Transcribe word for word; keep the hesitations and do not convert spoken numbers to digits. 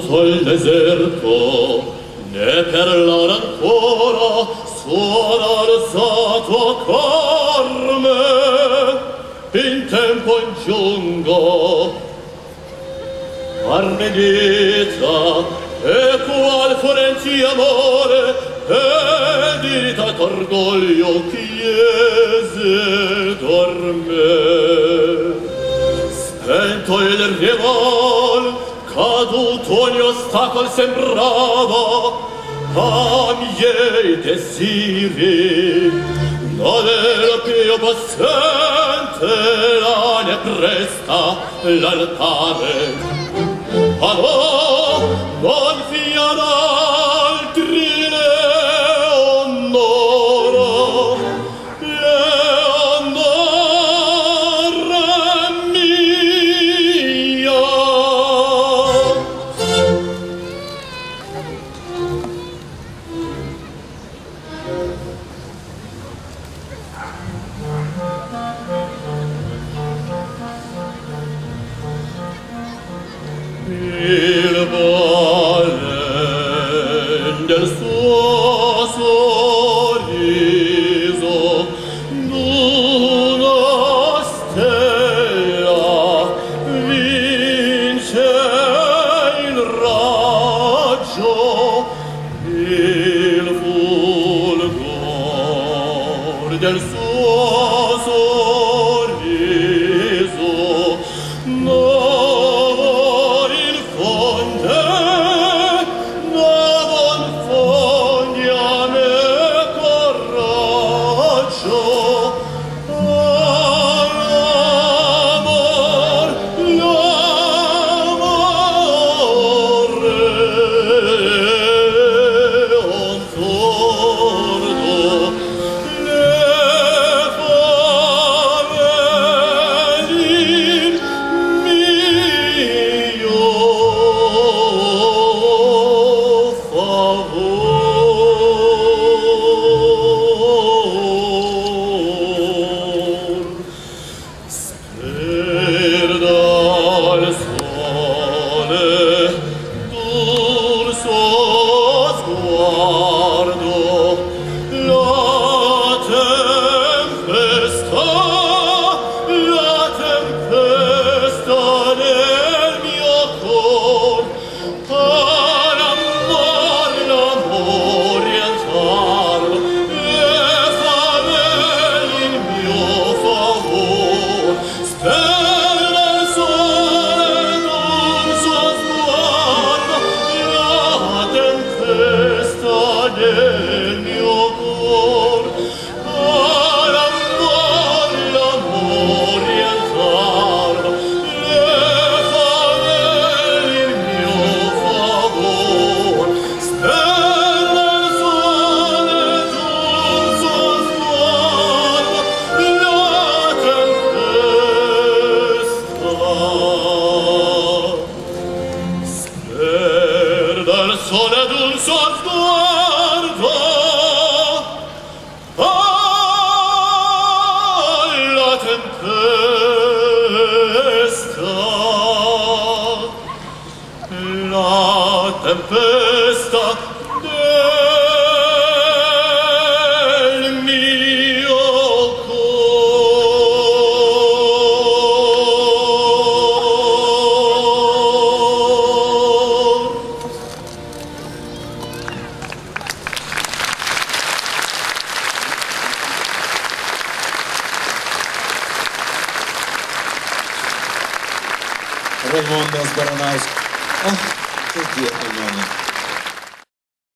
caduto il deserto, né per l'ora ancora suona alzato a carme, in tempo aggiungo Armedita, e qual forenti amore, e dirita d'orgoglio chiese dorme. Spento il rival, caduto ogni ostacolo sembrava, a miei desiri, non era più possente la ne presta l'altare. Ah no, non fian altri le onora, le onora mia. Il valen del suo sorriso d'una stella vince il raggio, il fulgor del suo sorriso no del mio cor, all'amor l'amor rialzar, le favelle il mio favor, stella il sole d'un suo sguardo, la tempesta. Sperda il sole d'un suo sguardo, alla tempesta, la tempesta del mio cor. Раймонда Збаранавська. Ах, тут є Альона.